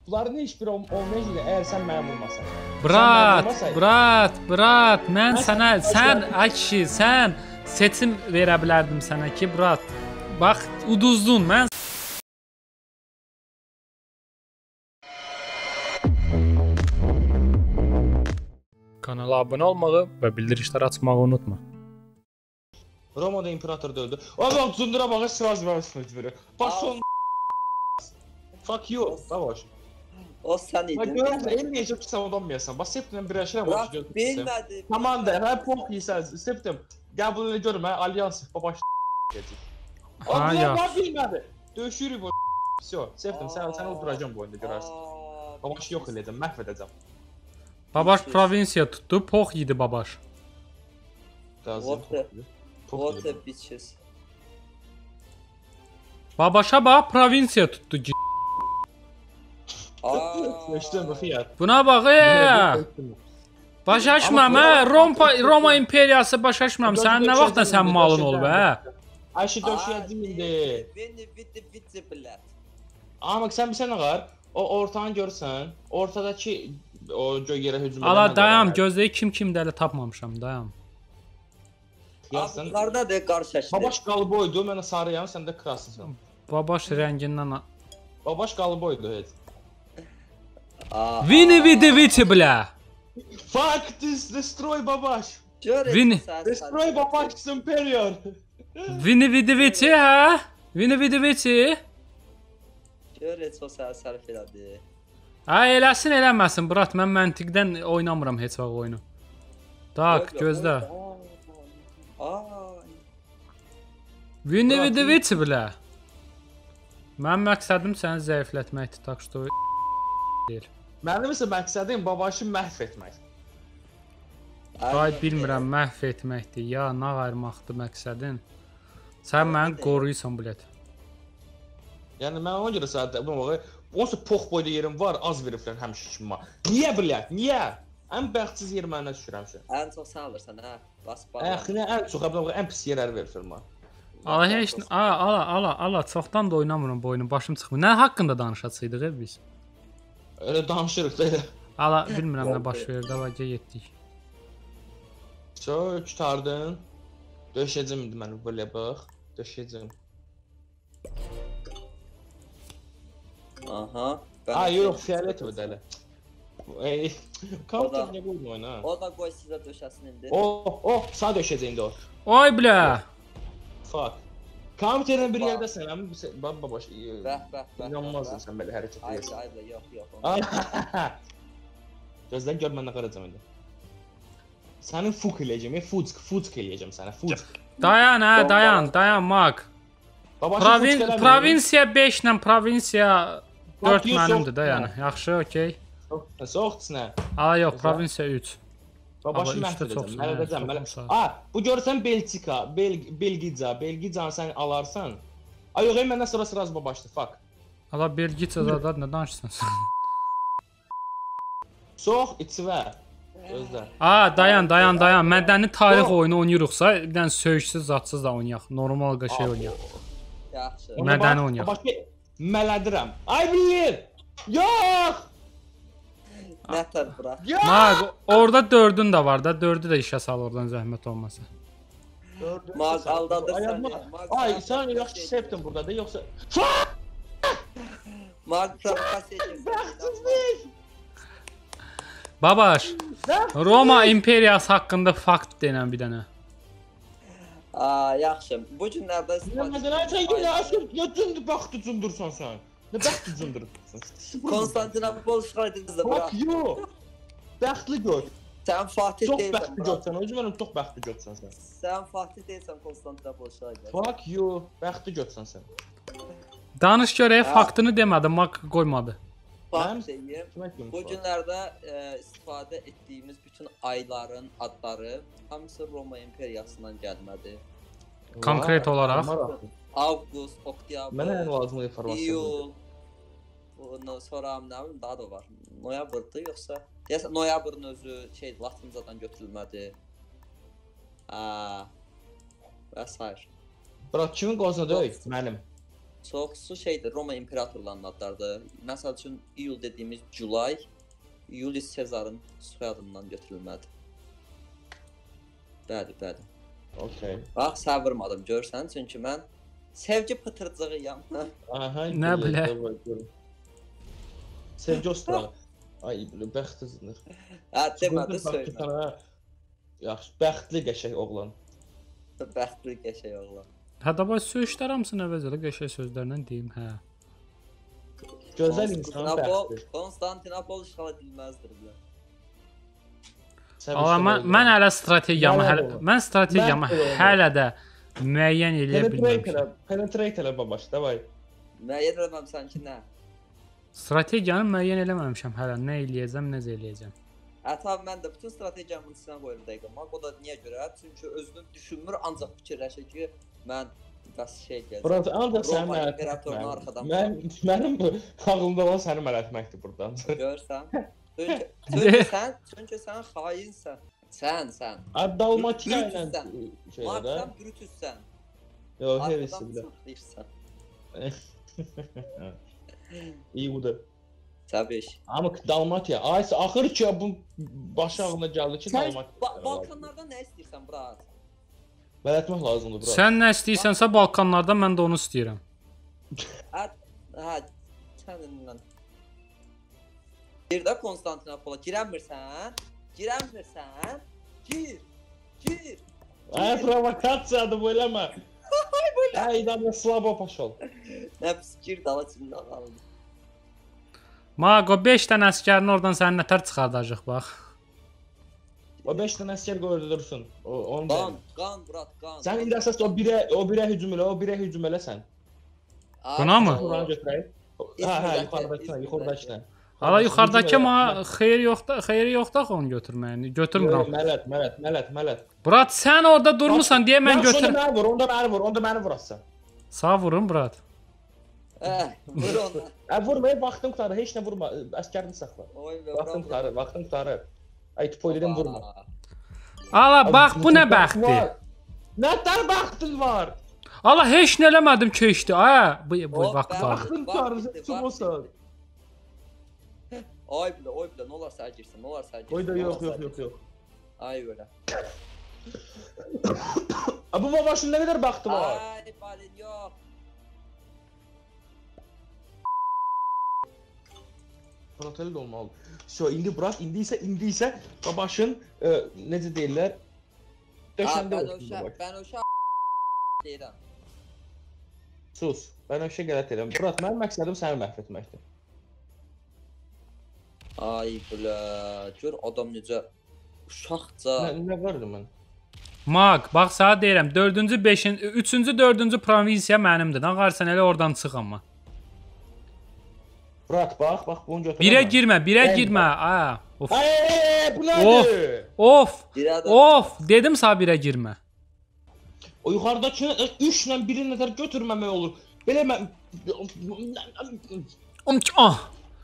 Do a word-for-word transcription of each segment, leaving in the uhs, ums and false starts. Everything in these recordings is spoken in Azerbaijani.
Bunların heç biri olmayacaq əgər sən mənə vurmasan. Brat, brat, brat, mən sənə, sən, ay kişi, sən seçim verə bilərdim sənə ki, brat, bax, uduzdun, mən... Kanala abunə olmağı və bildirişləri açmağı unutma. Roma'da imperator da öldü. O bak Zundura bana sraz vermiş veriyor. Baş son fuck you. Savaş. O sen idin. Bak görürsen elmeyecek ki sen odanmayasan. Bas Septim'den bir aşırı var. Bırak bilmedi. Tamam da her pok yiysen Septim. Gel bunu görme Alyans babaş gelecek. Ha ya. Ben bilmedi. Dövüşürü bu. Все. Septim sen sen öldüreceğim bu oyunda görersin. Babaş yok elədim mahvedeceğim. Babaş provinsiya tutdu, pox yedi babaş. What the, what the bitches. Babaşa bax, provinsiya tutdu. Buna bax, eee. Başaşmam, hə? Roma imperiyası başaşmam. Sən nə vaxtda sən malın olub, hə? Ayşe döşəyəcəm indi. Beni vidi vidi bilət. Amma sən bir sən ağar, o ortanı görsən, ortadakı o yerə hücum edən... Ala, dayan, gözləyi kim kimdə tapmamışam, dayan. Bunlarda da qarşılaşdı. Babaş qalıboydu, mənə sarıyam, sən də kraslısan. Babaş rəngindən... Babaş qalıboydu, heç. Vini vidi viti bilə. Fuck this, destroy babaş. Vini. Destroy babaş superior. Vini vidi viti, hə? Vini vidi viti. Gör heç o sənə sərf elədi. Hə, eləsin, eləməsin, brat, mən məntiqdən oynamıram heç vaxt oyunu. Tak, gözlə. Vini vidi viti bilə. Mən məqsədim səni zəiflətməkdir, tak što deyil. Mənim isə məqsədim babaşı məhv etmək. Ay, bilmirəm, məhv etməkdir, ya, nə ayırmaqdır məqsədin. Sən məni qoruyursan, bilət. Yəni, mən ona görə sənə, onsuz pox boyda yerim var, az veriblər həmişə kimi var. Niyə bilət, niyə? Ən bəxtsiz yer mənə düşürəmsən. Ən çox sən alırsan, hə? Bas, bas. Əxinə, ən çox, ən pis yerləri verirsən mənə. Ala, heç, ala, ala, ala, ala, çoxdan da oynamıram bu oyunu, başım çıxmır. Nə haqqında danışacaqdıq, ev biz? Öyle danışırıq da elə. Ala, bilmirəm nə baş verir, davacıya getdik. So, qutardın. Döşəcəm indi mənə, belə bax. Döşəcəm. Aha. Ha, yox, fiyalət ödə elə. Counter nə qoyma oyna? O da qoy sizə döşəsin indi. Oh, oh, sağ döşəcə indi o. Oy bilə. Fuck. Counter'ın bir yerdəsən, əmin baba babaş. Bəh, bəh, bəh. İnanmazdın sən belə hərəkət edirsən. Ayda, ayda, yox, yox. Gözdən gör mən nə qaracam indi. Sənin fuk eləyəcəm, fuck, fuck eləyəcəm sənə, fuck. Dayan, hə, dayan, dayan, Mak. Provinsiya beş ilə provinsiya dörd mənimdir da, yəni. Yaxşı, okey. Soğuqdur nə? Ala, yox, provinsiya üç. Babaşı məhv edəcəm, mən edəcəm, mən... Aa, bu görürsən Belçika, Belgica, Belgicanı sən alarsan. Ay, yox, məndən sonra sırası babaşdır, fuck. Ala, Belgica da nə danışırsan sən? Soğuq, içivə. Gözlə. Aa, dayan, dayan, dayan. Mədəni tarix oyunu oynayırıqsa, bir dənə söyüşsüz, zatsız da oynayaq. Normal şey oynayaq. Yaxşı. Mədəni oynayaq. Babaşı mələdirəm. Ay, bilir! Yox! Nətər bura? Maq, orada dördün də var da, dördü də işə sal oradan zəhmət olmasa. Maq, aldadırsan. Ay, sən yaxşı septin burada da, yoxsa... Maq, provokasiya edirsən. Bəxtsizlik! Babaş, Roma imperiyası haqqında fakt denən bir dənə. Aa, yaxşı. Bu günlərdə... Məsələn, sən yenə əsr, ya cündür, bəxt cündürsən sən. Nə bəxt cündürsən? Konstantinopol işğal edildi, bura. Fuck you! Bəxtli gör. Sən Fatih çox deyilsən, bəxtli görsən, o yüzden çox bəxtli görsən sən. Sən Fatih deyilsən, Konstantinopol işğal edildi. Fuck you, bəxtli görsən sən. Danış görək, faktını demədi, Mak qoymadı. Fakt deyim, bu günlərdə istifadə etdiyimiz bütün ayların adları hamısı Roma imperiyasından gəlmədi. Konkret olaraq? Avqust, oktyabr, Mənə ən lazımlı informasiya iyul, ondan sonra nə bilim, daha da var. Noyabrdır yoxsa? Deyəsən, noyabrın özü şey, Latincadan götürülmədi. Haa, və s. Bırak, kimin qozuna döyük? Mənim. çoxsu şeydir, Roma imperatorlarının adlarıdır. Məsəl üçün iyul dediyimiz Julay, Julius Sezarın soyadından götürülmədi. Bəli, bəli. Okay. Bax, savırmadım, görsən, çünki mən sevgi pıtırcığıyam. Aha, Nə bilə? Sevgi ostrağı. Ay, bəxt hızınır. Hə, demədi, söylə. Yaxşı, bəxtli qəşək oğlan. Bəxtli qəşək oğlan. Hə, da bax, söyüşlər hamısını əvəzələ qəşək sözlərlə deyim, hə. Gözəl insan bəxtli. Konstantinopol işğal edilməzdir, bilər. Amma mən, mən hələ strategiyamı, hələ, mən strategiyamı hələ də müəyyən eləyə bilməmişəm. Penetrate elə babaş, davay. Müəyyən eləməmsən ki, nə? Strategiyanı müəyyən eləməmişəm hələ, nə eləyəcəm, necə eləyəcəm. Hətta mən də bütün strategiyamın içinə qoyuram dəqiqə. Maq o da niyə görə? Çünki özünü düşünmür, ancaq fikirləşir ki, mən bəs şey gələcəm. Burası ancaq səni Roma imperatorunu arxadan. Mən, mənim bu ağlımda olan səni mələtməkdir buradan. Görsən? Çünki, çünki sən, çünki sən xainsən. Sən, sən. Dalmatina ilə şeydə. Markdan Brutussən. Yox, herisi bilə. İyudur. Təbii. Amma Dalmatiya, ay axır ki bu başı ağlına gəldi ki Dalmatiya. Ba Balkanlardan nə istəyirsən, brat? Mələtmək lazımdır, brat. Sən nə istəyirsənsə Balkanlardan mən də onu istəyirəm. Hə, hə, səninlə. Bir də Konstantinopola girəmirsən? Girəmirsən? Gir. Gir. Ay provokasiyadır bu eləmə. Ay belə. Ay idamla slabo paşol. Nə pis gir dala içindən qaldı. Mago beş dənə əskərini oradan sənin nətər çıxardacaq bax. O beş dənə əskər qoy öldürsün. O onu qan, qan brat, qan. Sən indi əsas o birə o birə hücum elə, o birə hücum eləsən. Buna mı? Buranı götürək. Hə, hə, yuxarıdakına, yuxarıdakına. Hala yuxarıdakı ma xeyir yoxda, xeyri yoxda onu götürməyin. Götürmürəm. Mələt, mələt, mələt, mələt. Brat sən orada durmusan deyə mən götür. Onda məni vur, onda məni vur, onda məni vurasan. Sağ vurun brat. Hə, vur onu. Hə, vurmaya vaxtın qutarı, heç nə vurma, əskərini saxla. Oy be, vaxtın qutarı, vaxtın qutarı. Ay topoy dedim vurma. Ala bax bu nə bəxtdir. Nə tər bəxtin var? Ala heç nə eləmədim keçdi. Ay, bu bu vaxt var. Vaxtın qutarı, çıxmısan. Ay bilə, oy bilə, nə olar sən girsən, nə olar sən girsən. Oy da yox, yox, yox, yox. Ay belə. Bu babaşın nə qədər bəxti var? Ay balin yox. Proteli də olmalı. So, indi bırak, indi isə, indi isə babaşın, e, necə deyirlər, döşəndə olsun babaş. Mən o şah deyirəm. Sus, mən o şey qələt edirəm. Bırak, mənim məqsədim səni məhv etməkdir. Ay bilə, gör adam necə uşaqca. Nə, nə vardı mən? Maq, bax sənə deyirəm, dördüncü, beşinci, üçüncü, dördüncü provinsiya mənimdir. Nə qarsan elə oradan çıx amma. Bırak, bax, bax bunu götürəm. Birə girmə, birə girmə. Aa, of. Ay, bu nədir? Of. Of, dedim sənə birə girmə. O yuxarıdakı üç ilə birini nətər götürməmək olur. Belə mən Ah.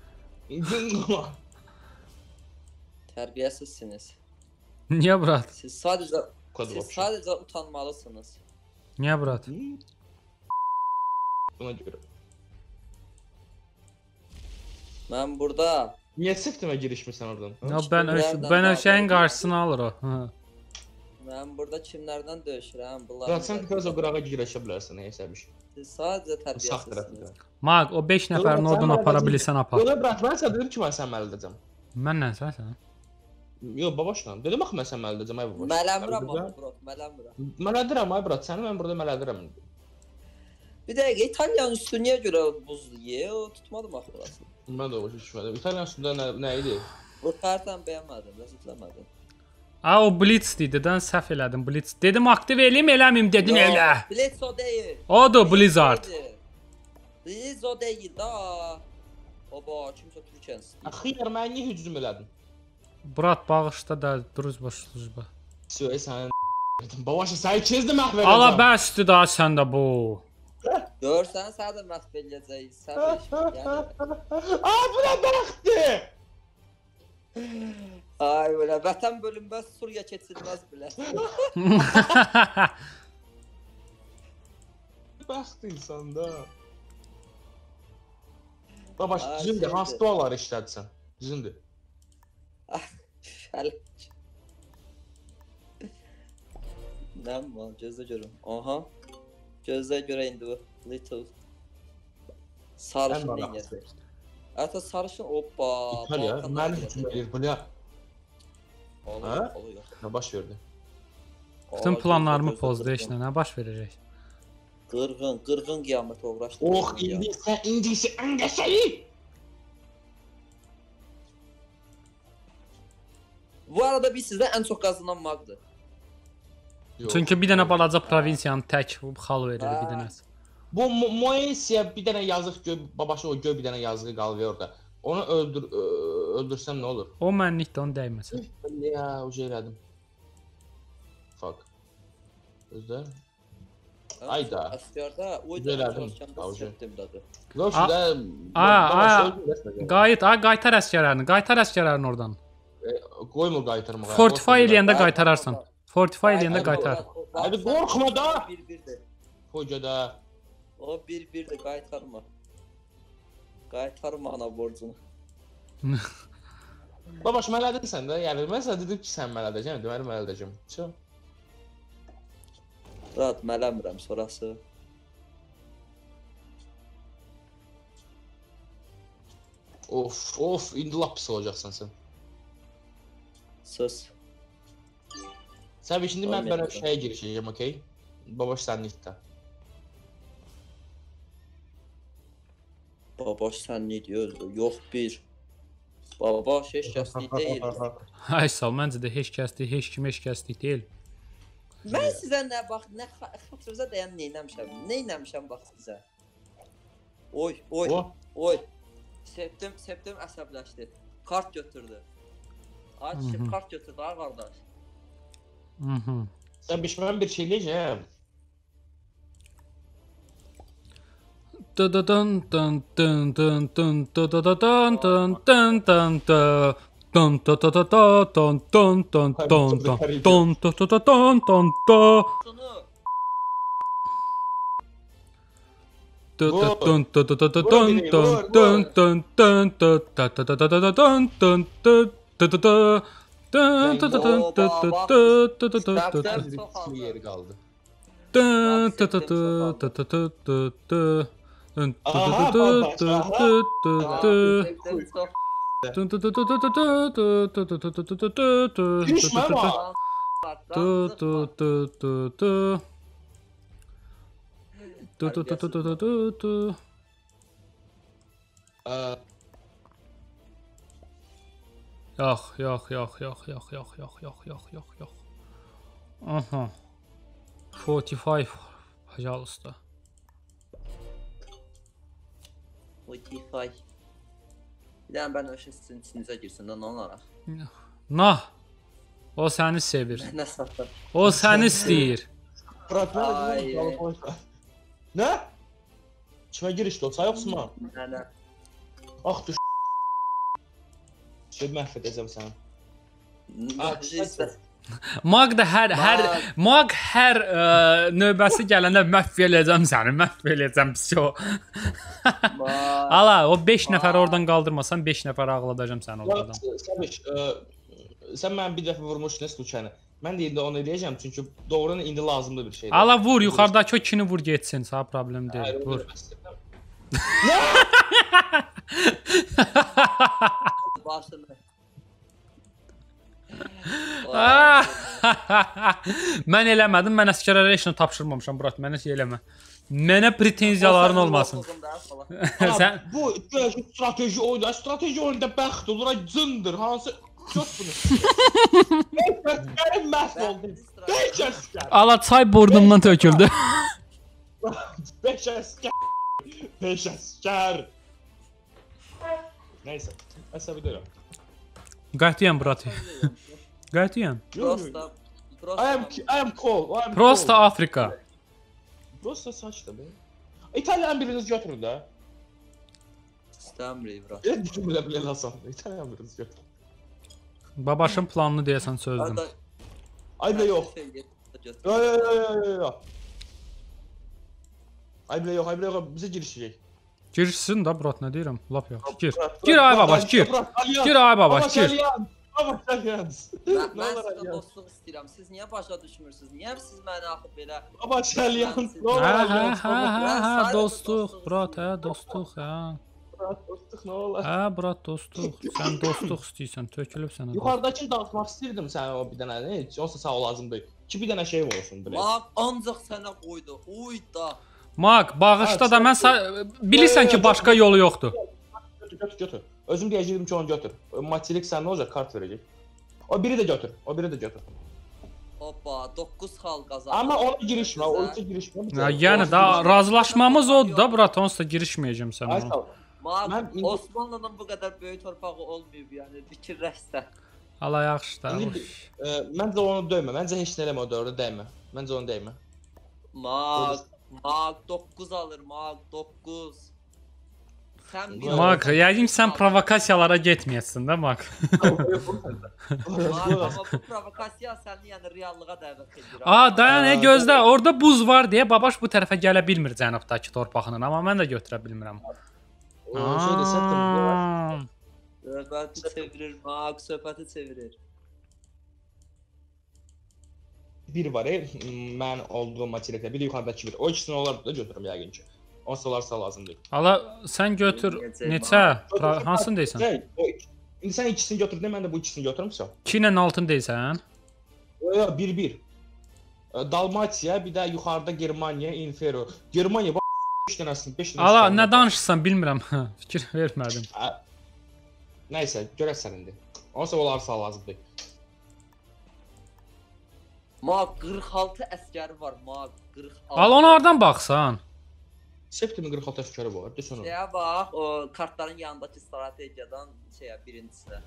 Tərbiyəsizsiniz. Niyə brat? Siz sadəcə siz sadəcə utanmalısınız. Niyə brat? Buna görə. Mən burada Niyə siftimə girişmirsən oradan? Ya ben ben şeyin qarşısını alır o. Mən burada kimlərdən döyüşürəm? Bunlar. Bırak sən biraz o qırağa girəşə bilərsən, nəyəsə bir şey. Siz sadəcə tərbiyəsizsiniz. Maq, o beş nəfərini oradan apara bilirsən apar. Yox, bırak, mən sənə dedim ki, mən səni məl edəcəm. Mənlə sən sən? Yox, babaşla. Dedim axı mən səni məl edəcəm, ay babaş. Mələmirəm amma bro, mələmirəm. Məl edirəm, ay brat, səni mən burada məl edirəm. Bir dəqiqə, İtalyanın üstü niyə görə buzlu ye? O tutmadım axı burasını. Mən də o şey düşmədim. İtalyan üstündə nə, nə idi? Bu kartdan bəyənmədim, ləzzətləmədim. A, o Blitz idi, dən səhv elədim, Blitz. Dedim aktiv eləyim, eləməyim, dedin elə. Blitz o deyil. Odur Blizzard. Blitz o deyil da. Oba, kimsə Türkiyən istəyir. Xeyr, mən niyə hücum elədin? Brat, bağışda da, druzba, slujba. Söy, sən babaşı, sən ikiniz də məhv edəcəm. Ala, bəsdir da səndə bu. Görsən, sənə də məhv eləyəcəyik, sən də işin gəlir. Ay, bu nə bəxtdir? Ay belə, vətən bölünməz, Suriya keçilməz bilə. Bəxt insanda. Babaş, Ha, düzündür, şeydir. hansı duaları işlədsən? Düzündür. Şəlik. Nəm var, gözlə görüm. Aha. Gözlə görə indi bu. Little. Sarışın Ən nə maraqlısı. gəlir? Ata sarışın, hoppa. İtalya, Balkanlar məni gəlir. hücum edir, bu nə? Olur, Ha? olur, yox. Nə baş verdi? Bütün Aa, planlarımı gözlə, pozdu gözlə, heç nə, nə baş verəcək? Qırğın, qırğın qiyamətə uğraşdı. Oh, indi sən, indi sən ən qəşəyi! Bu arada biz sizdə ən çox qazanan Magdır. Yox. Çünki bir dənə balaca provinsiyanı tək xal verir bir Ha. dənəsi. Bu Mo- Moesiya bir dənə yazıq göy, babaşı o göy bir dənə yazığı qalıyor orada. Onu öldür, ö- öldürsəm nə olur? O mənlikdə onu dəyməsin. Ya, o şey elədim. Fuck. Özdə? Ayda. Əsgərdə o Güzel da elədim, çalışanda Avcı. septemdadır. Yox, A- da a- a- Qayıt, ay qaytar əsgərlərini, qaytar əsgərlərini oradan. qoymur qaytarmağa. Fortify eləyəndə Ay, qaytararsan. ay, Fortify eləyəndə ay, qaytar. Hadi qorxma da! Bir birdir. Hocada. O bir birdir, qaytarma. Qaytarma ana borcunu. Babaş mən elədirsən də, yəni mən sənə dedim ki, sən mən elədəcəm, deməli mən elədəcəm. Ço. Rahat mələmirəm sonrası. Of, of, indi lap pis olacaqsan sən. Sus. Sən şimdi mən Olmayacaq. belə bir şeyə girişəcəm, okey? Babaş sənlikdə. Babaş sən ne diyorsun? Yox bir. Babaş heç kəslik deyil. Ay sağ ol, məncə də heç kəslik, heç kim heç kəslik deyil. Mən sizə nə bax, nə xatırınıza dayan nə etmişəm? Nə etmişəm bax sizə. Oy, oy, O, oy. Septim, septim əsəbləşdi. Kart götürdü. Ay Mhm. kişi kart götürdü ha qardaş. Mhm. sən biş mən bir şey eləyəcəm. Dun dun dun dun dun dun dun dun dun dun dun dun dun. Dun dun dun dun dun dun dun dun dun dun dun dun dun dun dun. Şunu Dun dun dun dun dun dun dun dun dun dun dun da da da da da da dun dun dun da da da. Dun dun dun dun dun dun dun dun dun dun. Bir kısmı yeri qaldı. Dun dun dun dun dun dun dun dun. Dun Aha, dun bak, dun aha. dun dun Aa, dun. septim çox Dun dun dun dun dun dun dun dun dun dun dun dun dun dun. Düşmə var. Du du du du du. Du du du du du du du du. Ə, Yox, yox, yox, yox, yox, yox, yox, yox, yox, yox, yox. Aha. forty-five, пожалуйста. Spotify. Bir dənə mən o şey sizin içinizə girsin də nə olaraq. Nah. O səni sevir. Nə satır? O səni istəyir. Ay. Nə? Kimə girişdi o? Say yoxsun mu? Mənə. Ax düş. Şey məhv edəcəm səni. Ah, işte. Mag da hər hər Mag. Mag hər ə, növbəsi gələndə məhv eləyəcəm səni, məhv eləyəcəm psio. Ala, o beş nəfəri oradan qaldırmasan beş nəfər ağladacam səni oradan. Səbiş, sən mən bir dəfə vurmuşdun Sluçanı. Mən də indi onu eləyəcəm çünki doğrudan indi lazımlı bir şeydir. Ala vur, yuxarıdakı o ikini vur getsin, sağ problem deyil. Hayır, Vur. Başını. Ah! Mən eləmədim, mən əsgərlərə heç nə tapşırmamışam, Murat, mənə şey eləmə. Mənə pretenziyaların olmasın. Sən Bu döyüş strateji oyunu, strateji oyunda bəxt olur, ay cındır, hansı çox bunu. Mənim məhv oldum. beş əskər. ala çay burnumdan töküldü. beş əskər. beş əskər. Neyse, əsəbi deyirəm. Qətiyyən, Murat. Qətiyyən. Prosta. I am I am cool. I am Prosta cool. Afrika. Prosta saçdı be. İtalyan biriniz götürün də. İstəmirik bura. Elə düşünmürəm belə Hasan. İtalyan biriniz götürün. Babaşın planını deyəsən sözdüm. Arada Ay bile yox. Yo yo yo yo yo yo. Ay bile yox, ay bile yox. Bizə girişəcək. Girsin də brat, nə deyirəm? Lap yaxşı. Gir. Gir ay babaş, gir. Gir ay babaş, gir. Babaş Allians. Mən sizdən dostluq istəyirəm. Siz niyə başa düşmürsünüz? Niyə siz məni axıb belə... Babaş Allians. Hə, hə, hə, hə, hə, dostluq, brat, hə, dostluq, hə. Brat, dostluq nə olar? Hə, brat, dostluq. Sən dostluq istəyirsən, tökülüb sənə. Yuxarıdakını dağıtmaq istəyirdim sənə o bir dənə, heç olsa sağ ol lazım deyil. Ki bir dənə şey olsun belə. Maq, ancaq sənə qoydu. Uy da. Maq, bağışda da mən bilirsən ki, başqa yolu yoxdur. Götür, götür, götür. Özüm deyəcəyim ki, onu götür. Materik sən nə olacaq? Kart verəcək. O biri də götür. O biri də götür. Hoppa, doqquz xal qazandı. Amma ona girişmə, o üçə girişmə. Yəni da razılaşmamız odur da, brat, onsuz da girişməyəcəm sənə. Maq, Osmanlı'nın bu qədər böyük torpağı olmayıb, yəni fikirləşsə. Allah yaxşı da. Məncə onu döymə. Məncə heç nə eləmə o dövrdə dəymə. Məncə onu dəymə. Maq, Maq doqquz alır, Maq doqquz. Maq, yəqin sən provokasiyalara getməyəsən də, Maq. Amma bu provokasiya səni yəni reallığa dəvət edir. Aa, dayan, gözlə, orada buz var deyə babaş bu tərəfə gələ bilmir cənubdakı torpağının, amma mən də götürə bilmirəm. Söhbəti çevirir, Maq, söhbəti çevirir. Bir var, mən olduğum materikdə, bir yuxarıdakı bir. O ikisini olar da götürüm yəqin ki. Onsa olarsa lazım deyil. Ala, sən götür, neçə? Hansını deyirsən? İndi sən ikisini götürdün, mən də bu ikisini götürmüsən. iki ilə altını deyirsən? Yox, bir bir. Dalmatiya, bir də yuxarıda Germaniya, Infero. Germaniya, beş dənəsini, beş dənəsini. Ala, nə danışırsan, bilmirəm. Fikir vermədim. Nəysə, görək sən indi. Onsa olarsa lazım deyil. Maq, qırx altı əskəri var, Maq, qırx altı. Al, onu hardan baxsan? Septimin qırx altı əskəri var, desən o. Şeyə bax, o kartların yanındakı strategiyadan şeyə, birincisinə.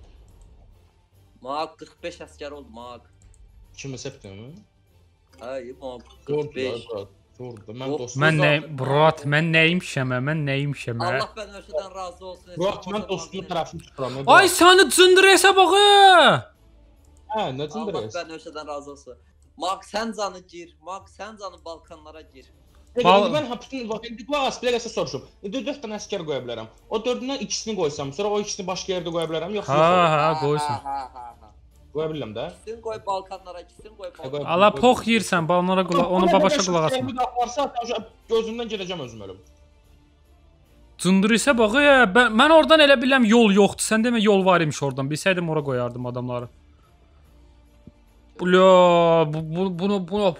Maq, qırx beş əskər oldu, Maq. Kimi Septimi? Ay, Maq, qırx beş. Doğrudur, mən dostum. Mən nə, brat, mən nəymişəm, mən nəymişəm. Allah bənövşədən razı olsun. Brat, mən dostumun tərəfini tuturam. Ay, səni cındırəsə bax! Hə, nə cındırəsə? Allah bənövşədən razı olsun. Maq, sən canı gir, Maq, sən canı Balkanlara gir. İndi mən bütün vaxtı qulaq as, bir dəqiqə soruşum. İndi dörd dənə əskər qoya bilərəm. O dördündən ikisini qoysam, sonra o ikisini başqa yerdə qoya bilərəm, yoxsa yox? Hə, hə, qoysun. Hə, hə, hə. Qoya bilirəm də. İkisini qoy Balkanlara, ikisini qoy Balkanlara. Ala, pox yirsən, onlara qulaq, onu babaşa qulaq asma. Bir daha varsa, gözümdən gedəcəm özüm ölüm. Cındırısə bax, mən oradan elə biləm yol yoxdur. Sən demə yol var imiş oradan. Bilsəydim ora qoyardım adamları. Bля, bunu bunu bunu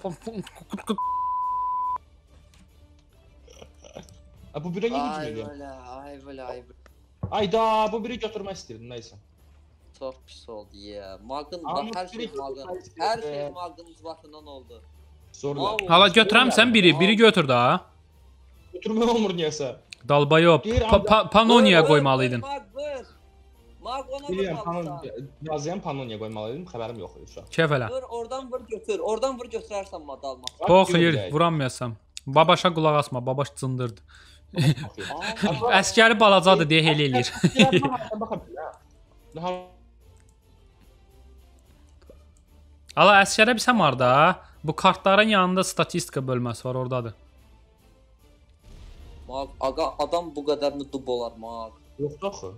Bu biri niyə Ay güclüdür? belə, ay belə, ay belə. Ayda, bu biri götürmək istəyirdim, nəysə. Çox pis oldu ya. Maqın, bax hər şey Maqın. Hər şey Maqın uzvatından oldu. Zorla. Hala götürəmsən biri, biri götür da. Götürmək olmur niyəsə. Dalbayop, Pannoniya qoymalıydın. Maq, vur. Maq ona vurmalısan. Yazıyan Pannoniya qoymalıydım, xəbərim yox idi şu an. Kef elə. Vur, oradan vur götür. Oradan vur götürərsən madalma. Pox yer, vuranmayasam. Babaşa qulaq asma, babaş cındırdı. Əskəri balacadır deyə elə eləyir. Ala, əskərə bilsəm harda, bu kartların yanında statistika bölməsi var, oradadır. Maq, ağa, adam bu qədər mi dub olar, Maq? Yoxdur axı.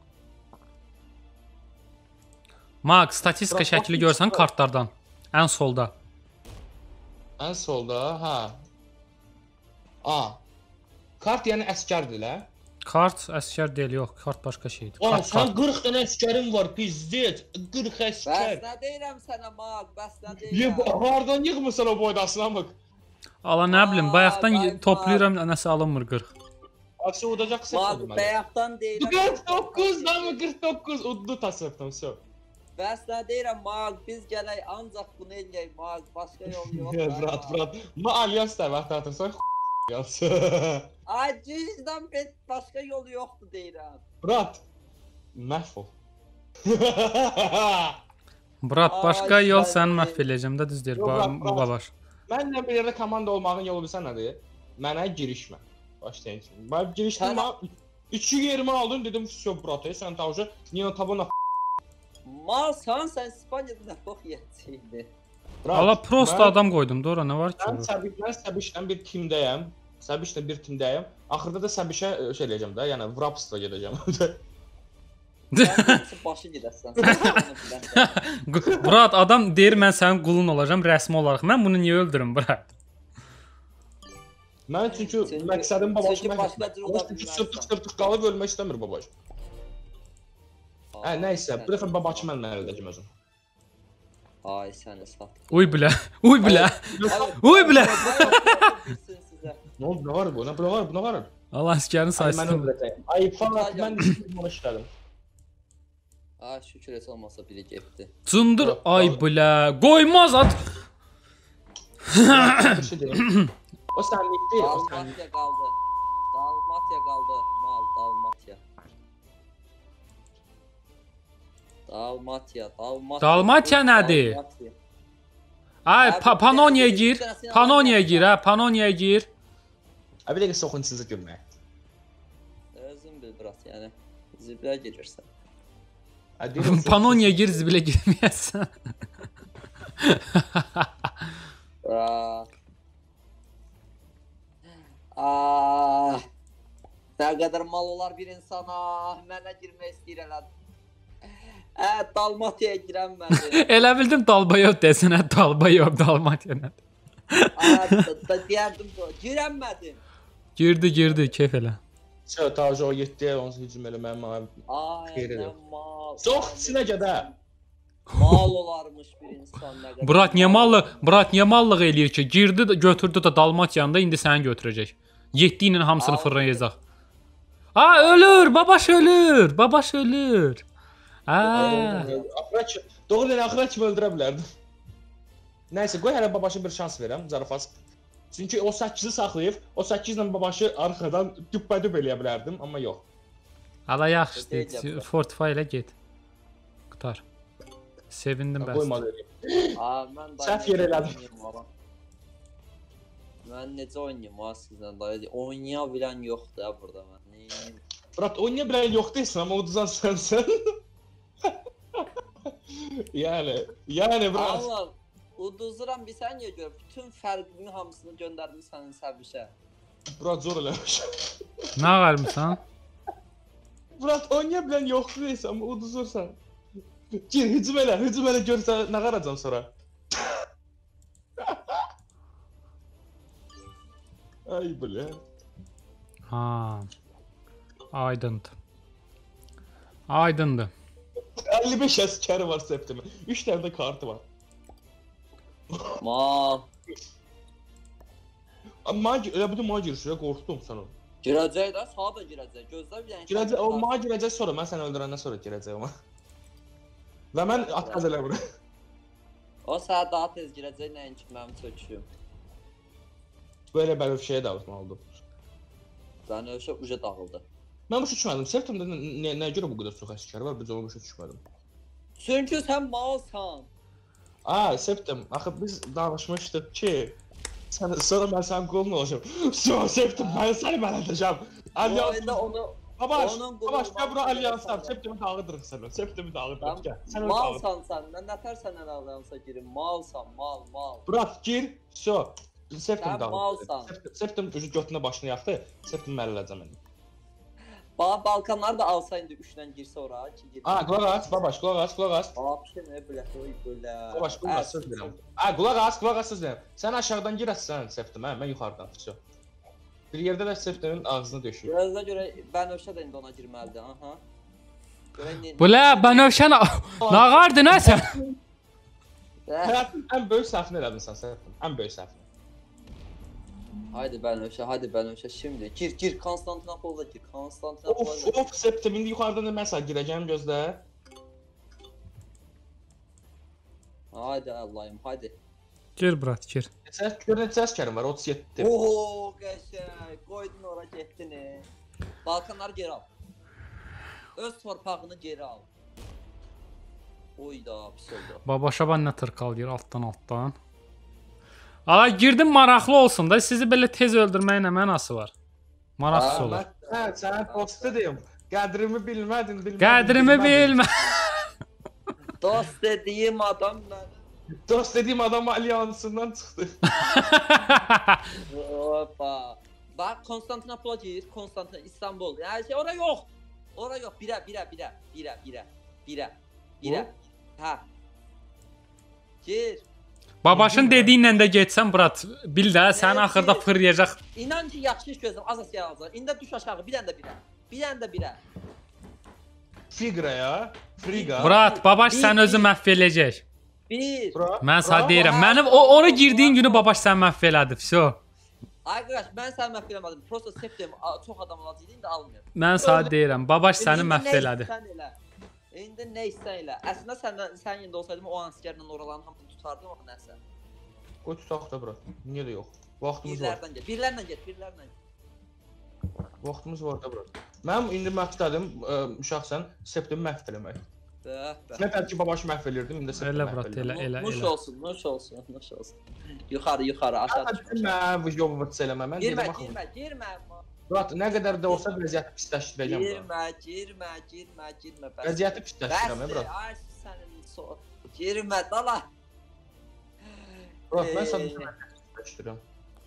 Maq, statistika şəkli görsən kartlardan, ən solda. Ən solda, hə. A. Kart yəni əskərdir elə. Kart əskər deyil, yox, kart başqa şeydir. Aa, sən qırx dənə əskərin var, pizdət. qırx əskər. Bəs nə deyirəm sənə, Maq, bəs nə Ye, deyirəm? hardan yığmısan o boydasını, amıq? Ala, nə bilim, bayaqdan toplayıram, nəsə alınmır qırx. Aksı udacaq səhv Maq, bayaqdan deyirəm. qırx doqquz, damı qırx doqquz, uddu tasırdım, söv. Bəs nə deyirəm, Maq, biz gələk ancaq bunu eləyək, Maq, başqa yol yox. Brat, brat, ma alyans da vaxt atırsan, yaz. Ay, cüzdan bet, başqa yolu yoxdur deyirəm. Brat, məhv ol. Brat, başqa yol sən məhv eləyəcəm də düz deyir, babaş. Mənlə bir yerdə komanda olmağın yolu bilsən nədir? Mənə girişmə. Başlayın kimi. Mən girişdim, iki yerimi aldın, dedim, всё, brat, sən tavşa, niyə tabana Mal, sən, sən İspaniyada nə box yetişiydi? Ala, prosta adam qoydum, da ora nə var ki? Mən səbişdən bir timdəyəm. Səbişlə bir timdəyim. Axırda da Səbişə şey eləyəcəm də, yəni Vrapsda gedəcəm. Sən başı gedəsən. Murat, adam deyir mən sənin qulun olacağam rəsmi olaraq. Mən bunu niyə öldürüm, Murat? Mən çünki məqsədim babaş Çünki başqa cür ola çünki sırtıq sırtıq qalıb ölmək istəmir babaş. Hə, nəysə, bu dəfə babaçı mən mənə edəcəm özüm. Ay səni sat. Uy bilə, uy bilə, uy bilə. Nə oldu, nə var bu, nə var, nə var? Allah askərin Mən sayısını. öldürəcəyim. Ay falan, mən bunu işlədim. Ay şükür heç olmasa biri getdi. Cındır, ay bilə, qoymaz at. Bir şey deyim. O sənlik deyil, o sənlik. Dalmatya qaldı. Dalmatya qaldı. Mal, Dalmatya. Dalmatya, Dalmatya. Dalmatya nədir? Ay, pa Panoniya gir. Panoniya gir, hə, Panoniya gir. Ay bir dəqiqə soxun sizi görməyə. Özün bil brat, yəni zibilə girirsən. Panoniya gir, zibilə girməyəsən. Brat. Ah. Nə qədər mal olar bir insana, mənə girmək istəyir elə. Hə, Dalmatyaya girənmədi. Elə bildim Dalbayov desinə, Dalbayov, Dalmatya nədir? Hə, deyərdim bu, girənmədim. Girdi, girdi, keyf elə. Sə, Taci o yetdi, onsuz hücum eləməyəm. Ay, nə mal. Sox sinə gədə. Mal olarmış bir insan nə qədər. Murat niyə mallıq, Murat niyə mallıq eləyir ki? Girdi, götürdü də Dalmatyanı da indi səni götürəcək. yeddi ilə hamısını fırlayacaq. Ha, ölür, babaş ölür, babaş ölür. Ha. Doğru deyən axıra kimi öldürə bilərdim. Nəysə, qoy hələ babaşa bir şans verəm, zarafas. Çünki o səkkizi saxlayıb, o səkkiz ilə babaşı arxadan düppədüb eləyə bilərdim, amma yox. Hala yaxşıdır, Fortify ilə get. Qutar. Sevindim bəs. Qoymadı eləyim. Səhv yer elədim. Mən necə oynayayım ha sizdən dayı? Oynaya bilən yoxdur ya burada mən. Murat, oynaya bilən yox deyilsin, amma uduzan sənsən. Yəni, yəni Murat. Allah, uduzuram bir sən niyə gör? Bütün fərqini hamısını göndərdim sənin Səbişə. Murat zor eləmiş. Nə qalmışsan? Murat, oynaya bilən yoxdur deyilsin, amma uduzursan. Gir, hücum elə, hücum elə görsən, nə qaracam sonra? Ay bilə. Ha. Aydındır. Aydındır. əlli beş əskəri var septimin. üç dənə də kartı var. Mal. Amma elə bütün mənə girişirə qorxdum sən o. Girəcək də, sağa da girəcək. Gözlə bir dənə. Girəcək, o mənə girəcək sonra, mən səni öldürəndən sonra girəcək ama. Və mən atqaz elə bura. O sənə daha tez girəcək, nəinki mənim çöküşüm. Böyle Bənövşəyə dağıtma oldu. Bənövşə uca dağıldı. Mən başa düşmədim. Septimdə nəyə görə bu qədər çox əskər var? Biz onu başa düşmədim. Çünki sən malsan. Aa, Septim. Axı biz danışmışdıq ki, sən sonra mən sənin qolun olacağam. Sonra Septim, mən səni mən edəcəm. Alyans. Onu Babaş, babaş, gəl bura alyanslar. Septimi dağıdırıq sənə. Septimi dağıdırıq. Gəl. Sən öyle dağıd. Malsan sən. Nə nətər səndən alyansa girim? Malsan, mal, mal. Burak gir. So. Septim Sən dağıd. malsan. Septim ucu götünə başını yaxdı. Septim mən eləcəm indi. Bax, Balkanlar da alsa indi üçlə girsə ora ki, girir. Aa, qulaq as, babaş, qulaq as, qulaq as. Vapşe nə bilə, oy belə. Babaş, qulaq as, söz verirəm. Aa, qulaq as, qulaq as söz verirəm. Sən aşağıdan girəsən Septim, hə, mən yuxarıdan. Fıço. Bir yerdə də Septimin ağzını döşüyor. Gözlə görə Bənövşə də indi ona girməlidir, aha. Bulə, Bənövşə nə qardı nə sən? Həyatın ən böyük səhvini elədin sən Septim, ən böyük səhvini. Haydi Bənövşə, haydi Bənövşə şimdi. Gir, gir, Konstantinopolda gir, Konstantinopolda. Of, of, Septim, indi yuxarıdan da mən sağ girəcəm, gözlə. Haydi Allah'ım, haydi. Gir Murat, gir. Neçə, gör neçə əskərim var, otuz yeddi. Ooo, qəşəng, qoydun ora getdini. Balkanları geri al. Öz torpağını geri al. Oyda, pis oldu. Babaşa mən nə tırqalayır altdan altdan. Ala girdim maraqlı olsun da, sizi belə tez öldürməyin nə mənası var? Maraqsız olur. Hə, sənə postu deyim. Qədrimi bilmədin, bilmədin. Qədrimi bilmə. Dost dediyim adam mən. Dost dediyim adam alyansından çıxdı. Hoppa. Bax Konstantinopola gir, Konstantin İstanbul. Yəni şey ora yox. Ora yox. Birə, birə, birə, birə, birə, birə, birə. Hə. Gir. Babaşın dediyindən də getsən brat, bil də sən axırda fırlayacaq. İnan ki yaxşı iş gözləm, az asya alacaq. İndi düş aşağı, bir dənə də birə. Bir dənə də birə. Figra ya. Friga. Brat, babaş sən özü məhv eləyəcək. Bir. Mən sənə deyirəm. Mənim o ora girdiyin günü babaş sən məhv elədi. Vso. Ay qardaş, mən səni məhv eləmədim. Prosta septim, çox adam olacaq indi almır. Mən sənə deyirəm, babaş səni məhv elədi. İndi nə istən elə. Əslində səndən sən yerində olsaydım o askerlə oraların hamısını tutardım amma nəsə. Qoy tutaq da bura. Niyə də yox? Vaxtımız var. Birlərdən get, birlərlə get, birlərlə. Vaxtımız var da bura. Mənim indi məqsədim şəxsən septimi məhv eləmək. Nə tər ki babaşı məhv elirdim, indi septimi Elə məhv brat, elə, elirdim. elə, Nuş elə. olsun, nuş olsun, nuş olsun. Yuxarı, yuxarı, aşağı düş. Mən bu jobu vıts eləmə, mən Girmə, dedim axı. girmə, girmə. Brat, nə qədər də olsa vəziyyəti pisləşdirəcəm bura. Girmə, girmə, girmə, girmə. bəs. Vəziyyəti pisləşdirəm, Bəsdir, brat. ay sənin so. Girmə, dala. Brat, mən Ee, sənə pisləşdirəm.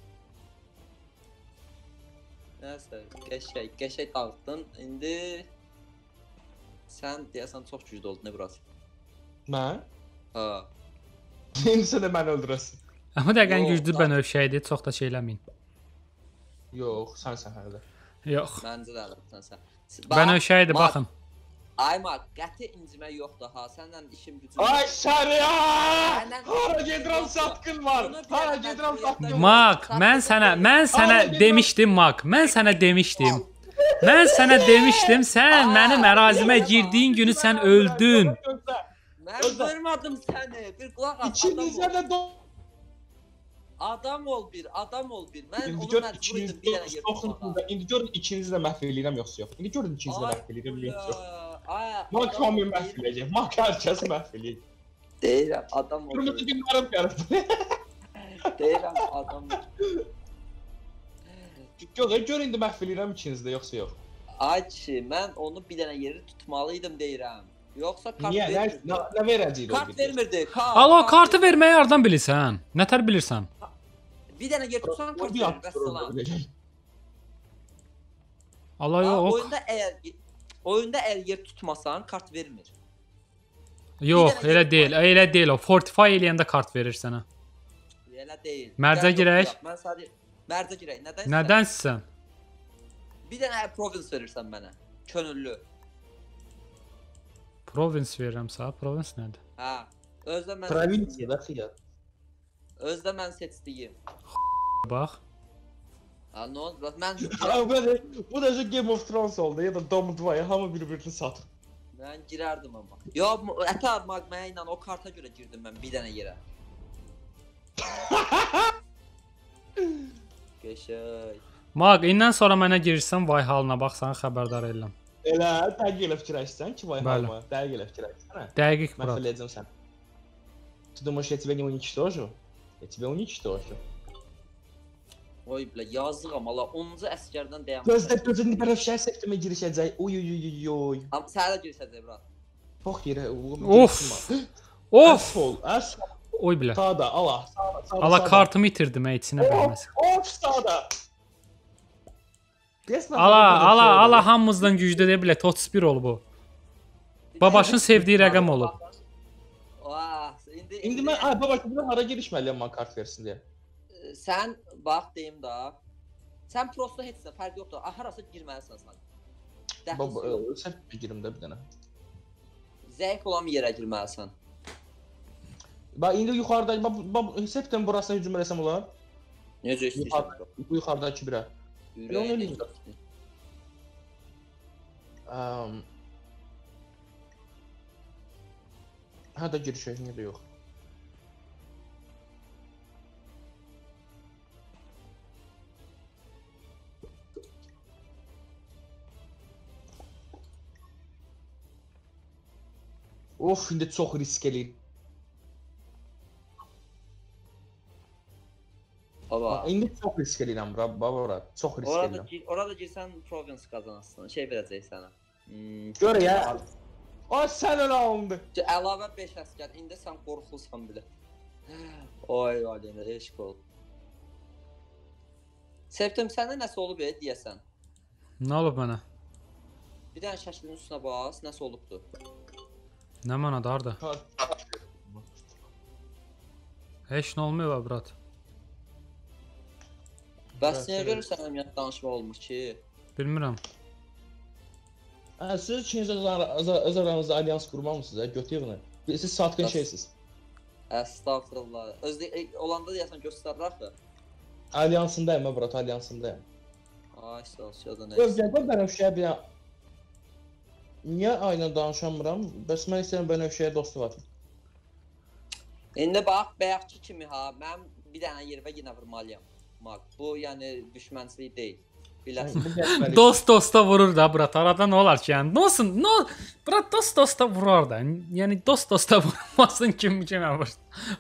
Nəsə, qəşəng, qəşəng dağıtdın. İndi sən deyəsən çox güclü oldun, nə brat? Mən? Ha. İndi sən də məni öldürəsin. Amma dəqiqən Yox, güclü da- bənövşəydi, çox da şey eləməyin. Yox, sənsən hələ. Yox. Məncə də sən sən. Bənövşəydi, baxın. Ay Mark, qəti incimək yoxdur ha. Səndən işim gücüm. Ay şəriya! Səndən- Hara gedirəm satqın var. Bunu bir Hara dənə gedirəm mən satqın var. Mak, mən sənə, mən sənə demişdim Mak. Mən sənə demişdim. Mən sənə demişdim, sən mənim ərazimə girdiyin günü sən öldün. Mən görmədim səni. Bir qulaq as. İçinizə Adam ol. də do... Adam ol bir, adam ol bir. Mən İndi onu gör məcbur ikiniz idim bir dənə yer tutmağa. doxununda. İndi gör ikinizi də məhv eləyirəm yoxsa yox. İndi görün ikinizi də Ay, məhv eləyirəm yoxsa yox. Ay, Mak adam hamı ol məhv bir. eləyəcək. Mak hər kəs məhv eləyəcək. Deyirəm, adam ol. Qırmızı bir. günlərim gəlib. Deyirəm, adam ol. Yox, gör indi məhv eləyirəm ikinizi də yoxsa yox. Ay kişi, mən onu bir dənə yeri tutmalıydım deyirəm. Yoxsa kart Niyə? Nə, vermirdi. nə, nə verəcəyik o Kart video? vermirdi. Kart. Alo, kart kartı vermirdi. verməyi hardan bilirsən? Nətər bilirsən? Bir dənə yer tutsan kart Bir verir. hafta sonra Vəssalam. verəcək. Alo, Ha, yox. Oyunda əgər oyunda əgər yer tutmasan kart vermir. Yox, Bir dənə elə yer deyil. Elə deyil o. Fortify eləyəndə kart verir sənə. Elə deyil. Mərzə Gəl girək. yox, Mən sadəcə mərzə girək. Nədən? Nədən sən? Bir dənə province verirsən mənə. Könüllü. Province verirəm sənə. Province nədir? Hə. Özdə mən Provinsiya seçdiyim. da xiyar. Özdə mən seçdiyim. Bax. Ha, nə oldu? Bax, Mən Abi, böyle- bu da şu Game of Thrones oldu ya da Dom dva ya hamı bir-birini satır. mən girərdim amma. Yo, ətə almaq mənə ilə o karta görə girdim mən bir dənə yerə. Qəşəng. Maq, indən sonra mənə girirsən, vay halına bax, səni xəbərdar edirəm. Elə dəqiq elə fikirləşsən ki, vay Bəli. halma, dəqiq elə fikirləşsən. Dəqiq Mən brat. fələcəm sən. Ты думаешь, я тебя не уничтожу? Я тебя уничтожу. Oy bilə yazığam ala onuncu əsgərdən dayanmış. Gözdə gözünü bərəfşər septimə girişəcək. Oy oy oy oy oy. Amma sənə də girsəcək bura. Çox yerə oğlum. Of! Of! Asfol, asfol. Oy bilə. Sağda, ala, sağda, sağda. Ala sağda. kartımı itirdim heç nə bilməz. Of, of sağda. Resmen Ala, bana böyle ala, şey oldu. ala hamımızdan güclü deyə bilə, otuz bir olub bu. Babaşın sevdiyi rəqəm olub. Vah, indi İndi mən, ay baba, bunu hara girişməliyəm mən kart versin deyə. sən bax deyim da. Sən prosto heç nə fərq yoxdur. Ah, harasa girməlisən sən. Baba, Dəxli yox. sən girim də bir dənə. Zəif olan bir yerə girməlisən. Bax indi yuxarıda, bax, bax, septim burasına hücum eləsəm olar. Necə istəyirsən? Yuxarıda, bu yuxarıdakı birə. Ürəyin Onu necə? Um, ha da girişək, niyə də yox. Of, indi çox risk eləyir. Baba. İndi çox risk eləyirəm bura, baba, çox risk Orada eləyirəm. gir, orada girsən province qazanasın. Şey verəcək sənə. Hmm. Gör ya. Ay sən elə alındı. Əlavə beş əsgər. İndi sən qorxulsan bilə. Oy, Alena, eşq ol. Septim səndə nəsə olub e, deyəsən. Nə olub mənə? Bir dənə şəklinin üstünə bas, nəsə olubdu. Nə mənə dardı? Heç nə olmuyor brat. Bəs niyə görürsən əmiyyət danışma olmur ki? Bilmirəm. Hə, siz ikiniz öz ara- öz aranızda alyans qurmamısınız, hə? Götürün. Siz satqın Bəs- şeysiz. Əstağfurullah. Özdə e, olanda deyəsən göstərir axı. Alyansındayım mən brat, alyansındayım. Ay, sağ ol, ya da nə? Gözlə, bu Bənövşəyə bir dənə- Niyə aynen danışamıram? Bəs mən istəyirəm Bənövşəyə dostu var. İndi bax, bayaqki kimi ha, mən bir dənə yervə yenə vurmalıyam. Maq, bu yəni düşmənçilik deyil. Biləsən. Bu gəlməli. Dost dosta vurur da brat. Arada nə olar ki yəni? Olsun, no, brat dost dosta vurar da. Yəni dost dosta vurmasın kim kimə vurur.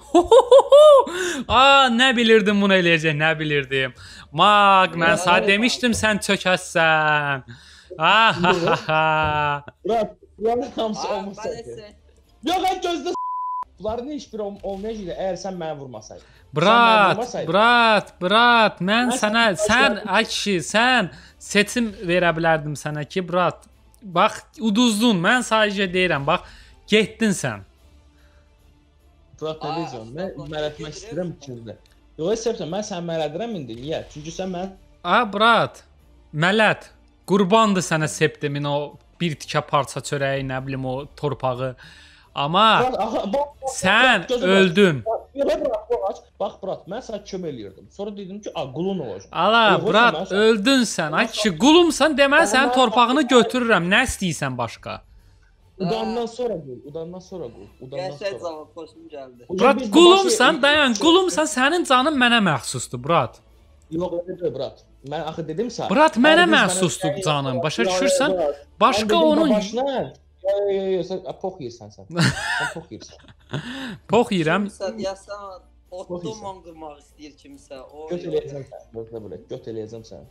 Aa, nə bilirdim bunu eləyəcək, nə bilirdim. Maq, mən sənə demişdim sən çökəsən. Ah ha ha ha. Brat, bunların hamısı Ay, olmasa mən ki. isə Yox, mən gözlə s***. Bunların heç biri ol- olmayacaqdı əgər sən məni vurmasaydın. Brat, vurmasaydın. brat, brat, mən Mən sənə, sənə sən, başladım. ay kişi, sən seçim verə bilərdim sənə ki, brat, bax, uduzdun, mən sadəcə deyirəm, bax, getdin sən. Brat, nə Ay, deyəcəm? Mən astagfirullah, mələtmək gedirəm. istəyirəm ikinizi. Yox, Septem, mən səni mələdirəm indi. Niyə? Çünki sən mən... A, brat, mələt, qurbandır sənə Septemin o bir tikə parça çörəyi, nə bilim, o torpağı. Amma Brat, aha, bax, bax, sən brat, gözlə, öldün. brat. Yox, brat, brat, bax, brat, mən sənə kömək eləyirdim. Sonra dedim ki, a, qulun olacaq. Ala, Yox, brat, mən sən- öldün sən. Ay kişi, qulumsan, deməli Amma sənin mən- torpağını götürürəm. Nə istəyirsən başqa? Udandan sonra qul, udandan sonra qul, udandan Qəşəng sonra. cavab xoşum gəldi. Hocam, Brat, biz bu qulumsan, başı- dayan, qulumsan, sənin canın mənə məxsusdur, brat. Yox, öyle deyil, brat. Mən axı dedim sən. Brat, mənə Hər biz məxsusdur mənə- canım. Başa Yox, düşürsən? yox, brat. Başqa Mən dedim, onun babaşla. Yox, yox, yox, sən a, pox yeyirsən sən. Sən pox yeyirsən. pox yeyirəm. Kimsə deyəsən, Çox otdan qırmaq istəyir kimsə. Oy, Göt oy. eləyəcəm sən. Gözlə belə, göt eləyəcəm sən.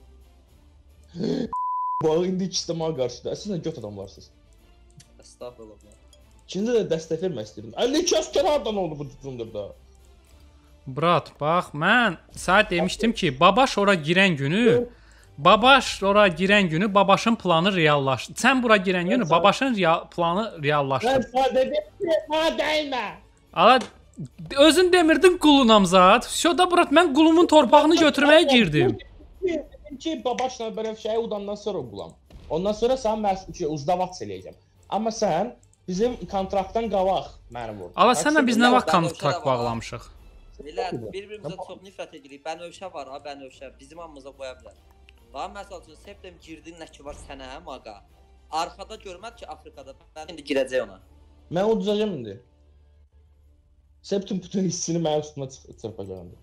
Bağı indi ikisi də mənə qarşıda. Siz nə göt adamlarsınız? Əstağfurullah. İkində də dəstək vermək istəyirdim. əlli iki asker hardan oldu bu cundurda? Brat, bax, mən sənə demişdim ki, babaş ora girən günü, babaş ora girən günü babaşın planı reallaşdı. Sən bura girən günü Mən- babaşın real, planı Mən reallaşdı. sənə dedim ki, mənə dəymə. Ala, özün demirdin qulunam zat. Şoda brat, mən qulumun torpağını götürməyə girdim. Dedim ki, babaşla Bənövşəyə udandan sonra qulam. Ondan sonra sən məsul ki, uzdavat eləyəcəm. Amma sən bizim kontraktdan qabaq məni vurdun. Ala, sənlə biz nə Yox, vaxt Bənövşə də kontrakt var. bağlamışıq? Millət bir-birimizə çox nifrət edirik. Bənövşə var ha, Bənövşə. Bizim hamımıza qoya bilər. Bax, məsəl üçün, Septem girdin, nə ki var sənə, hə, maqa. Arxada görməd ki, Afrikada. Mən indi girəcək ona. Mən udacağam indi. Septim bütün hissini mənim üstümə çıx- çırpacaq indi.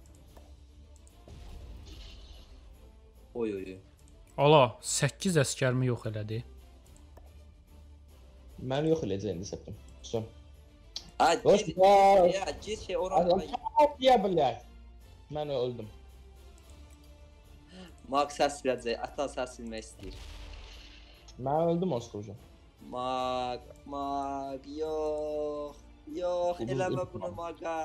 Oy, oy, oy. Ala, səkkiz əskərimi yox elədi. Məni yox eləyəcək indi Septim. Son. Ay, Dost, gir, ya. ya, gir şey ora. Adam Ay, tam deyə bilər. Mən öldüm. Maq səs verəcək, ata səs silmək istəyir. Mən öldüm Oskar hocam. Maq, maq, yox, yox, Uduz- eləmə uduz- bunu maqa.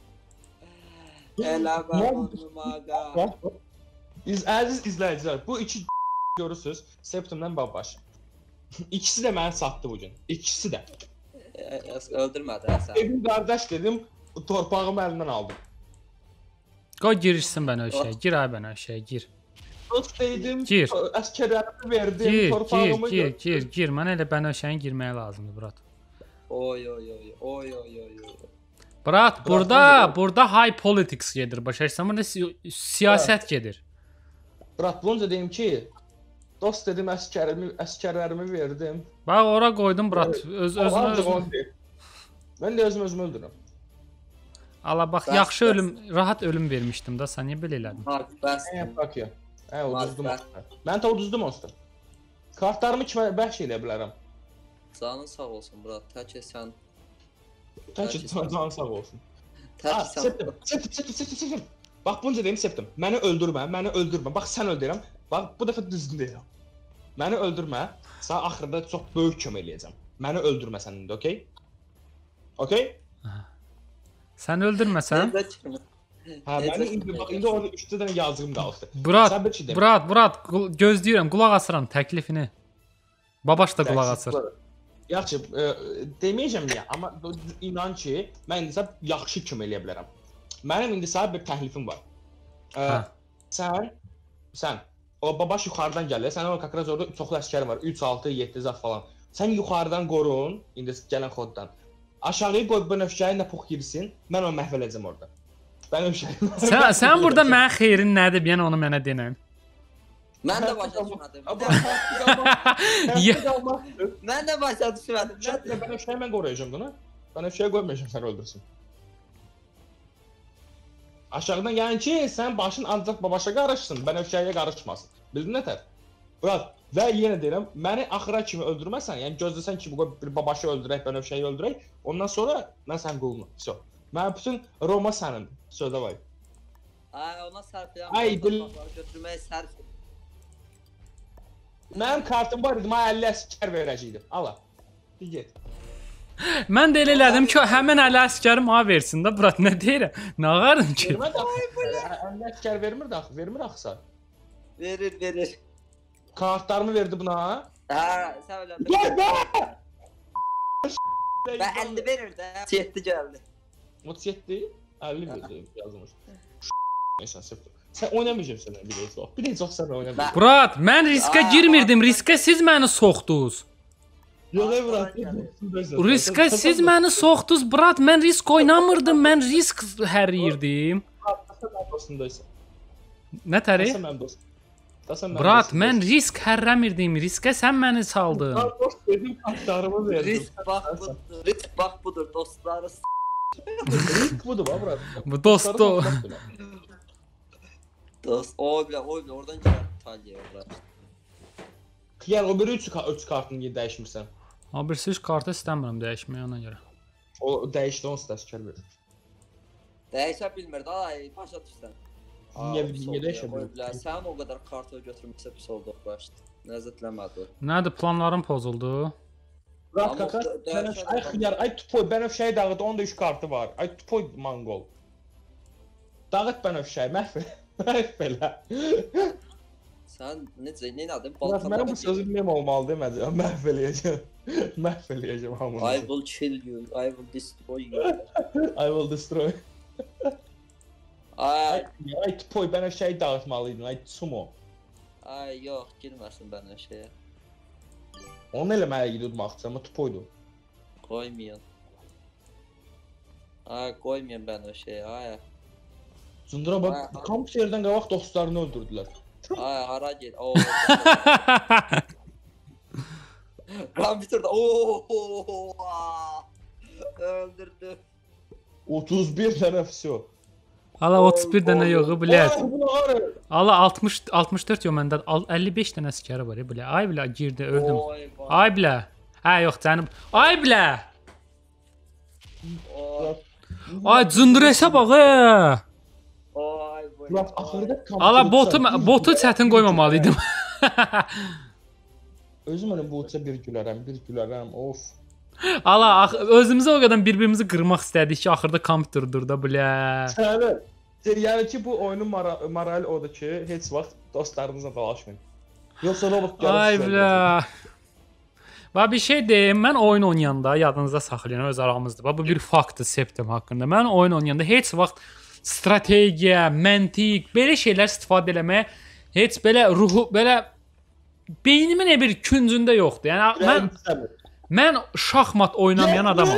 Eləmə Mən- bunu maqa. Bax, bax. İz, əziz izləyicilər, bu iki görürsüz, Septimdən babaş. İkisi də məni satdı bu gün. İkisi də. E, Öldürmədi hə sən. Dedim qardaş dedim, torpağımı əlindən aldım. Qoy girişsin Bənövşəyə, gir ay Bənövşəyə, gir. Dost dedim, Gir. əskərlərimi verdim, Gir, gir, torpağımı gir, gö- gir, gir. Mənə elə Bənövşənin girməyə lazımdır, brat. Oy, oy, oy, oy, oy, oy, oy. Brat, burada, Bırak, burada high politics gedir, başa düşürsən? Burada si siyasət gedir. Brat, bunca deyim ki, dost dedim, əskərimi, əskərlərimi verdim. Bax, ora qoydum, brat. Öz özünü Ancaq özünü. onu deyim. Mən də özüm özümü öldürürəm. Ala bax, Bəs, yaxşı bəs. ölüm, rahat ölüm vermişdim da, sən niyə belə elədin? Maq, bəs. Hə, bak ya. Hə, uduzdum. Bak, Mən də uduzdum Oskar. Kartlarımı kimə bəxş eləyə bilərəm? Canın sağ olsun, brat. Tək ki sən, Tək ki, Bəlkə sən- canın sağ olsun. tək Ha, ki sən. Septim, septim, septim, septim, septim. Bax, bunca deyim Septim. Məni öldürmə, məni öldürmə. Bax, sən öldürəm. Bax, bu dəfə düzgün deyirəm. Məni öldürmə. Sənə axırda çox böyük kömək eləyəcəm. Məni öldürmə sən indi, okey? Okey? Sən öldürməsən, Necə kimi? Hə, mənim indi bax indi orada üç dənə yazığım qaldı. Brat, Sən bir şey demə. brat, brat, qul- gözləyirəm, qulaq asıram təklifini. Babaş da qulaq asır. Yaxşı, e, deməyəcəm niyə, amma inan ki, mən indi sən yaxşı kimi eləyə bilərəm. Mənim indi sənə bir təklifim var. E, Hə. sən, sən, o babaş yuxarıdan gəlir, sənin o kakraz orada çoxlu əskərin var, üç, altı, yeddi zat falan. Sən yuxarıdan qorun, indi gələn xoddan. Aşağıya qoy bənövşəyi nə pux girsin, mən onu məhv edəcəm orada. Bənövşəyi. Sən sən burada mənim xeyrin nədir? Yəni onu mənə denən. Mən də başa düşmədim. Mən də başa düşmədim. Şəhətlə bənövşəyi mən qoruyacam bunu. Bənövşəyi qoymayacam sən öldürsün. Aşağıdan yəni ki, sən başın ancaq babaşa qarışsın, bənövşəyə qarışmasın. Bildin nətər? Brat, və yenə deyirəm, məni axıra kimi öldürməsən, yəni gözləsən ki, bu bir babaşı öldürək, bənövşəyi öldürək, ondan sonra mən sən qulunum. Vso. Mənim bütün Roma sənindir. Vso, davay. Ay, ona sərfləyəm. Ay, bil- götürməyə sərf. Mənim kartım var idi, mənə əlli əskər verəcəkdim. Ala. Bir get. Mən də elə elədim ki, həmin əli əskəri mənə versin də, brat, nə deyirəm? Nə ağarın ki? Vermir axı. əlli əskər vermir də axı, vermir axı. Verir, verir. Kartlarımı verdi buna. Hə, sən elə. Gəl bə! Və əlli verir də. yeddi gəldi. otuz yeddi, əlli verdi yazılmış. Neyse, sıfır. Sən oynamayacaqsan bir də çox. Bir də çox sən oynamayacaqsan. Brat, mən riskə girmirdim, riskə siz məni soxdunuz. Yox, ey brat. Riskə siz məni soxdunuz, brat, mən risk oynamırdım, mən risk həriyirdim. Sən mənim dostumdaysan. Nə təri? Sən mənim dostum. Sən mənim Brat, dostumdaysan. mən risk hərrəmirdim, riskə sən məni saldın. Mən dost dedim, kartlarımı verdim. Risk bax budur. Risk bax budur dostları. Risk budur ha brat. Bu dostu. Dost, oy bilə, oy bilə, oradan gəlir Taliyə orada. Yəni o biri üç üç kartını niyə dəyişmirsən? Abi siz kartı istəmirəm dəyişməyə ona görə. O dəyişdi onu təşkil verir. Dəyişə bilmir, ay, başa düşsən. Niyə niyə dəyişə Oy bilir? bilə, sən o qədər kartı götürməksə pis oldu başdı. Nəzətləmədi. Nədir, planlarım pozuldu? Brat Amma kaka, dəyişən bənövşə, ay xiyar, ay tupoy, bənövşəyi dağıt, onda üç kartı var. Ay tupoy mongol. Dağıt bənövşəyi, məhv et. Məhv elə. Sən necə, nə edin? Brat, mənim bu sözüm mem olmalı deməcəm, məhv eləyəcəm. Məhv eləyəcəm hamını. I will kill you, I will destroy you. I will destroy. Ay, Ay, ay tupoy, bənövşəyi dağıtmalıydın, ay sumo. ay, yox, girməsin bənə şeyə. Onu eləməyə gidiyordu maqsad, amma tupoydu. Qoymayın. Ay, qoymayın bənə şeyə, ay. Cundura bax, kompüterdən qabaq dostlarını öldürdülər. Ay, hara gel. Oo. Kompüterdə. Oo. Öldürdü. otuz bir dənə vəsyo. Ala otuz bir dənə yoxu, bilət. Ay, bu nə var? Ala altmış altmış dörd yox məndə əlli beş dənə əskəri var, bilə. Ay bilə girdi, öldüm. Oy, vay. Ay bilə. Hə, yox canım. Ay bilə. Oy, Ay cındırəsə bax. e. oy, vay. Brat, axırda kompüter. Ala botu botu çətin qoymamalıydım. Özüm onun bu uça bir gülərəm, bir gülərəm. Of. Ala ax- özümüzə o qədər bir-birimizi qırmaq istədik ki, axırda kompüterdir da bilə. Səbəb. Yəni ki, bu oyunun mara morali odur ki, heç vaxt dostlarınızla dalaşmayın. Yoxsa robot gəlir. Ay sizə bilə. Və bir şey deyim, mən oyun oynayanda yadınızda saxlayın, öz aramızdır. Bu bir faktdır Septem haqqında. Mən oyun oynayanda heç vaxt strategiya, məntiq, belə şeylər istifadə eləməyə heç belə ruhu, belə beynimin elə bir küncündə yoxdur. Yəni mən mən şahmat oynamayan adamam.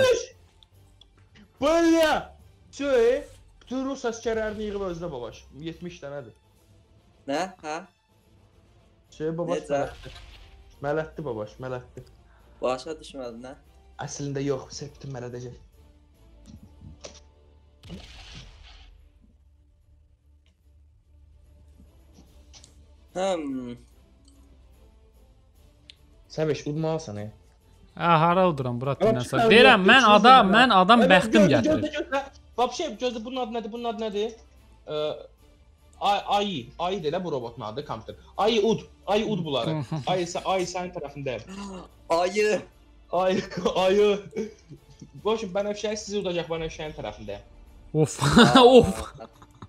Belə. Şey, bütün Rus əskərlərini yığıb özünə babaş. yetmiş dənədir. Nə? Hə? Şey babaş Necə? mələtdir. Mələtdir babaş, mələtdir. Başa düşmədin, nə? Əslində yox, Septim mələdəcək. Hım. Səbəş udmalısan, ey. Hə, hara oduram, bura Yox, dinləsən. yox, Deyirəm, yox, mən yox, adam, yox, mən adam Evet, bəxtim gözlə, gətirir. gözlə, gözlə. Vapşe, gözlə, bunun adı nədir, bunun adı nədir? Ee, ay, ayı, ayı deyilə bu robotun adı, kompüter. Ayı ud, ayı ud bunları. Ayı, ayı sənin tərəfindəyim. Ayı. Ayı, ayı. Boşum, bənövşəyi sizi udacaq, bənövşəyin tərəfindəyim. Of, of.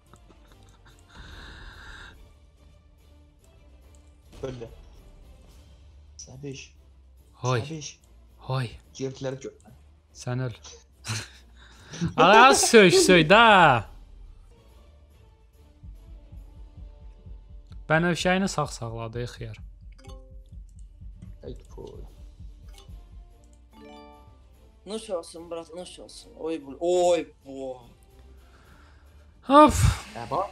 Böyle. Səbiş. Hay, Səbiş. hay. Girdiləri gör. Sən öl. Aa, söy, söy da. Bənövşəyini sağ sağladı, xiyar. Ay poy. Nuş olsun brat, nuş olsun. Oy bu, oy bu. Of. Hə bax.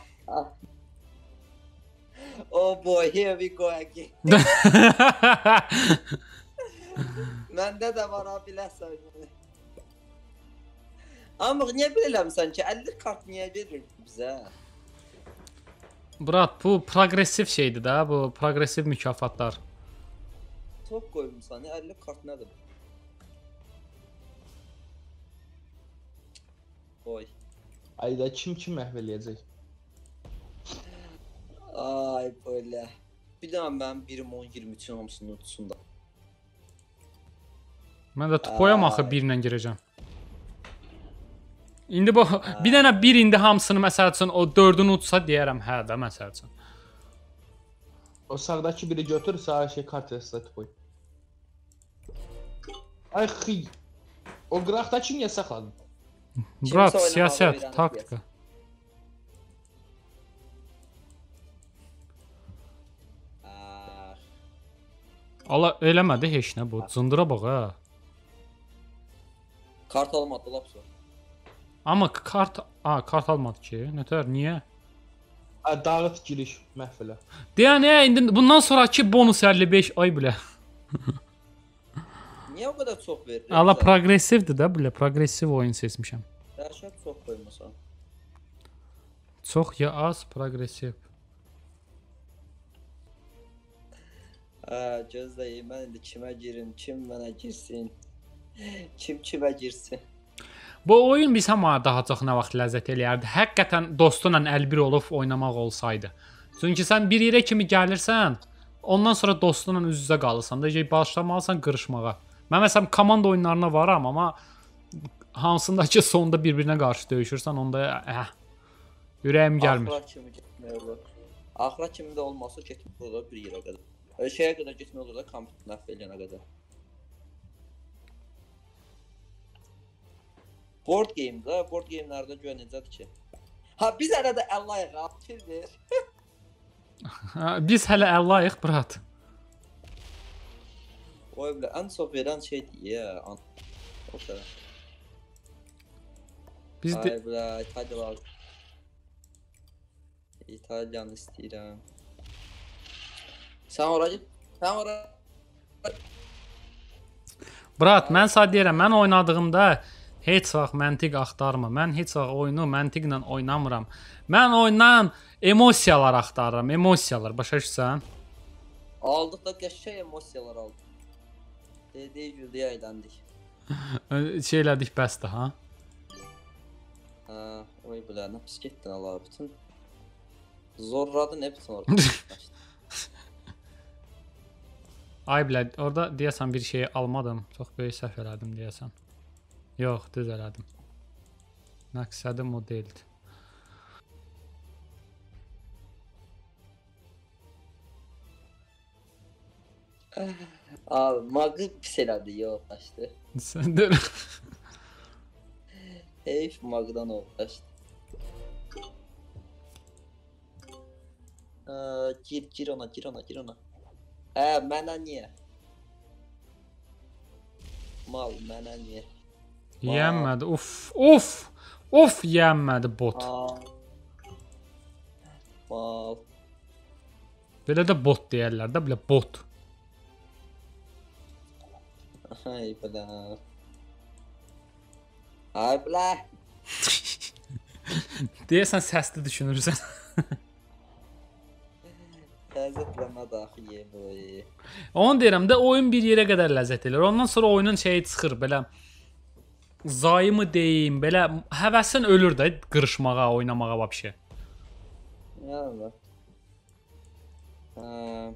Oh boy, here we go again. Məndə də var ha, biləsən. Amma niyə bilirəm ki, əlli kart niyə verir bizə? Brat, bu progressiv şeydir da, bu progressiv mükafatlar. Top qoymuşsan, əlli kart nədir? Oy. Ayda kim kim məhv eləyəcək? Ay böyle. Bir daha mən birim on iyirmi üçün hamısını uçsunda. Mən də tupoyam axı birlə girəcəm. İndi bu bir dənə bir indi hamısını məsəl üçün o dördünü utsa deyərəm, hə də məsəl üçün. O sağdakı biri götür, sağ şey kart restart qoy. Ay xıy. O qıraqdakı niyə saxladın? Brat, siyasət, taktika. Allah eləmədi heç nə bu. Zındıra bax ha. Kart almadı lapsa. Amma kart, a kart almadı ki. Nətər, niyə? A dağıt giriş məhv elə. Deyən nə indi bundan sonrakı bonus əlli beş ay bilə. Niyə o qədər çox verir? Allah progressivdir də bilə, progressiv oyun seçmişəm. Dəhşət çox qoymasan. Çox ya az progressiv. Hə, gözləyim, mən indi kimə girim, kim mənə girsin, kim kimə girsin. Bu oyun bizə daha çox nə vaxt ləzzət eləyərdi. Həqiqətən dostunla əl bir olub oynamaq olsaydı. Çünki sən bir yerə kimi gəlirsən, ondan sonra dostunla üz-üzə qalırsan da, başlamalısan qırışmağa. Mən məsələn komanda oyunlarına varam, amma hansında ki sonda bir-birinə qarşı döyüşürsən, onda hə, ürəyim gəlmir. Axıra kimi getmək olur. Axıra kimi də olmasa getmək olur bir yerə qədər. Şeyə qədər getmək olur da, kompüter məhv eləyənə qədər. Board game da, board gamelərdə güya necədir ki? Ha, biz hələ də əllayıq, fikirdir. Biz hələ əllayıq, brat. Oy bilə, ən çox verən şeydir ya. O qədər. Biz də... Ay bilə, İtalya var. İtalyanı istəyirəm. Sən ora git. Sən ora. Brat, mən sənə deyirəm, mən oynadığımda heç vaxt məntiq axtarmır. Mən heç vaxt oyunu məntiqlə oynamıram. Mən oyundan emosiyalar axtarıram, emosiyalar. Başa düşürsən? Aldıq da qəşəng emosiyalar aldıq. Dediyi güldüyə əyləndik. Şey elədik bəsdir, ha? Hə, oy bilə, nə pis getdin Allah bütün. Zorladı nə bütün orada. Ay bilə, orada deyəsən bir şeyi almadım. Çox böyük səhv elədim deyəsən. Yox, düz elədim. Məqsədim o deyildi. Abi, mağı pis elədi, yox, qaçdı. Sən də... Heyf mağdan oldu, qaçdı. Gir, gir ona, gir ona, gir ona. Hə, mənə niyə? Mal, mənə niyə? Yiyənmədi, uf, uf, uf, yiyənmədi bot. Mal. Belə də bot deyərlər də, belə bot. Ay bilə. Ay bilə. Deyəsən səsli düşünürsən. Ləzzətlənmə daxil yeməyi. Onu deyirəm də, oyun bir yerə qədər ləzzət edir. Ondan sonra oyunun şeyi çıxır, belə zayı mı deyim, belə həvəsin ölür də qırışmağa, oynamağa vəbşə. Yəni. Hə.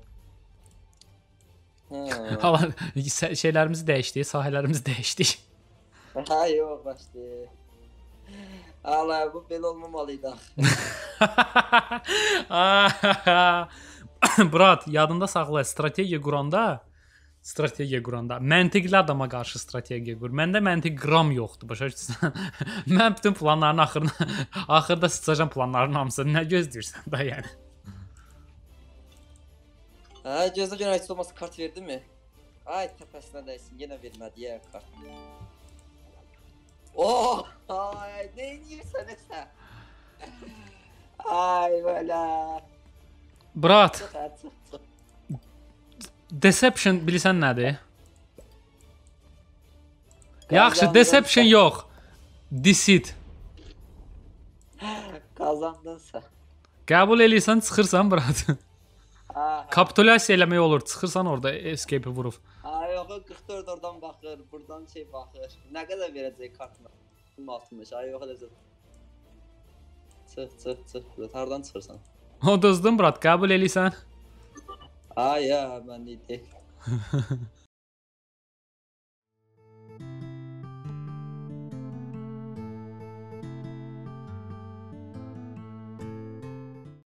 Hala şeylərimizi dəyişdik, sahələrimizi dəyişdik. Hə, yox, başdı. Hala, bu belə olmamalıydı. Brat, yadında saxla, strategiya quranda, strategiya quranda məntiqli adama qarşı strategiya qur. Məndə məntiq qram yoxdur, başa düşürsən? Mən bütün planların axırına axırda sıçacam planların hamısını. Nə gözləyirsən da yəni? Hə, gözlə görə heç olmasa kart verdi mi? Ay, təpəsinə dəysin, yenə vermədi ya kart. Oh, ay, nə edirsən sən? Ay, belə. Brat, Çıx, hə, çıx, çıx. deception bilirsən nədir? Yaxşı, Qazandın deception sən. yox. Deceit. Qazandın sən. Qəbul eləyirsən, çıxırsan, brat. Ha, Kapitulyasiya eləmək olur, çıxırsan orada escape vurub. ha, yox, qırx dörd oradan baxır, buradan şey baxır. Nə qədər verəcək kartına? altmış, ay yox eləcək. Çıx, çıx, çıx. Hardan çıxırsan? O düzdün, brat, qəbul eləyirsən. Ay ya, mən deyil.